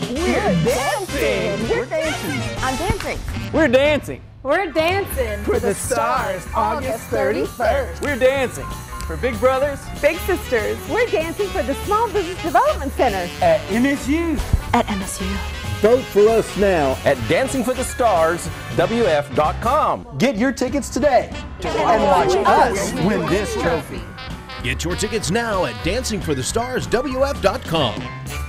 We're dancing. We're dancing. I'm dancing. We're dancing. We're dancing For the stars, August 31st. We're dancing. For Big Brothers. Big Sisters. We're dancing for the Small Business Development Center. At MSU. At MSU. Vote for us now at dancingforthestarswf.com. Get your tickets today and watch us win this trophy. Get your tickets now at dancingforthestarswf.com.